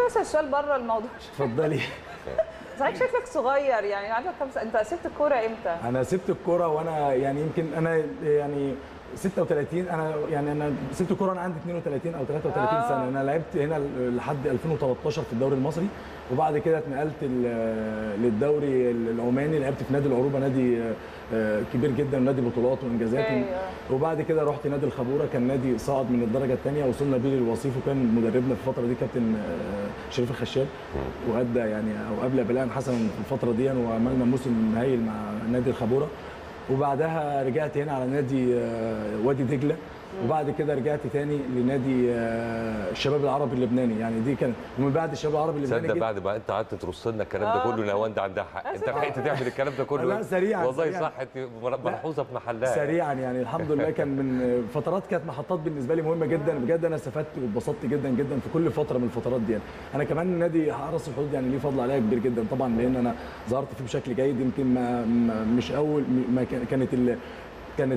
ممكن اسال سؤال بره الموضوع؟ اتفضلي. صحيح شكلك صغير، يعني عندك كام سنه؟ انت سبت الكوره امتى؟ انا سبت الكوره وانا يعني يمكن انا يعني 36. انا سبت الكوره وانا عندي 32 او 33 سنه. انا لعبت هنا لحد 2013 في الدوري المصري، وبعد كده اتنقلت للدوري العماني. لعبت في نادي العروبه، نادي كبير جدا، نادي بطولات وانجازات. وبعد كده رحت نادي الخبوره، كان نادي صعد من الدرجه الثانيه، وصلنا بيه للوصيف، وكان مدربنا في الفتره دي كابتن شريف الخشاب، وادى يعني او ابلى بلاء حسنا في الفتره دي، وعملنا موسم هايل مع نادي الخبوره. وبعدها رجعت هنا على نادي وادي دجله، وبعد كده رجعت تاني لنادي الشباب العربي اللبناني. يعني دي كان ومن بعد الشباب العربي اللبناني. تصدق بعد ما انت قعدت ترص لنا الكلام ده كله نهاوند عندها حق، انت لحقت تعمل الكلام ده كله؟ لا سريعا والله سريعاً. صح، ملحوظه في محلها سريعا يعني الحمد لله. كان من فترات كانت محطات بالنسبه لي مهمه جدا بجد. انا استفدت واتبسطت جدا جدا في كل فتره من الفترات دي. يعني انا كمان نادي حرس الحدود يعني ليه فضل عليا كبير جدا طبعا، لان انا ظهرت فيه بشكل جيد. يمكن مش اول ما كانت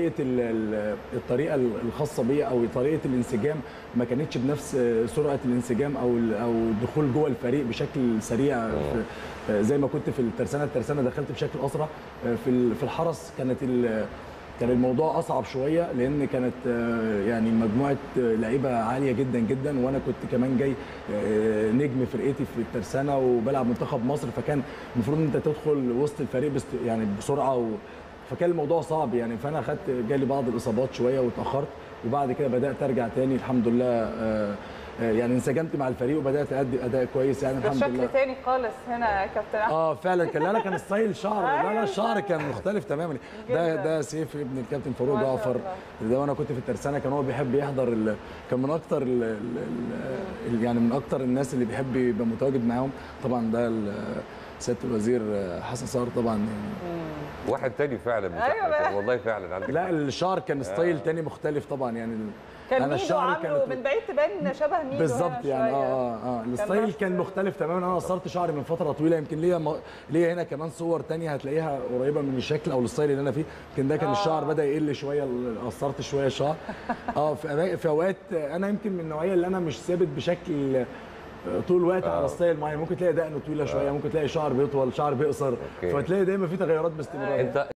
الطريقه الخاصه بيا او طريقه الانسجام ما كانتش بنفس سرعه الانسجام او الدخول جوه الفريق بشكل سريع. زي ما كنت في الترسانه دخلت بشكل اسرع. في الحرس كان الموضوع اصعب شويه، لان كانت يعني مجموعه لعيبه عاليه جدا جدا، وانا كنت كمان جاي نجم فرقتي في الترسانه وبلعب منتخب مصر، فكان المفروض ان انت تدخل وسط الفريق يعني بسرعه فكان الموضوع صعب يعني. فانا جالي بعض الاصابات شويه واتاخرت، وبعد كده بدات ارجع تاني الحمد لله. يعني انسجمت مع الفريق وبدات ادي اداء كويس يعني الحمد لله. شكل تاني خالص هنا يا كابتن احمد. فعلا كان ستايل شعر. لا الشعر كان مختلف تماما. ده سيف ابن الكابتن فاروق جعفر ده، وانا كنت في الترسانه كان هو بيحب يحضر كان من اكتر يعني من اكتر الناس اللي بيحب يبقى متواجد معاهم طبعا. ده سياده الوزير حسن صار طبعا يعني. واحد تاني فعلا. أيوة والله فعلا عندك. لا الشعر كان ستايل تاني مختلف طبعا يعني. كان ميدو عامله من بعيد تبان شبه ميدو بالظبط يعني. الستايل كان مختلف تماما. انا قصرت شعري من فتره طويله، يمكن ليا هنا كمان صور تانية هتلاقيها قريبه من الشكل او الستايل اللي انا فيه. يمكن ده كان الشعر بدا يقل شويه، قصرت شويه شعر. في اوقات انا يمكن من النوعيه اللي انا مش ثابت بشكل طول الوقت على ستايل معين. ممكن تلاقي دقنه طويله شويه، ممكن تلاقي شعر بيطول، شعر بيقصر، فتلاقي دايما في تغيرات باستمرار.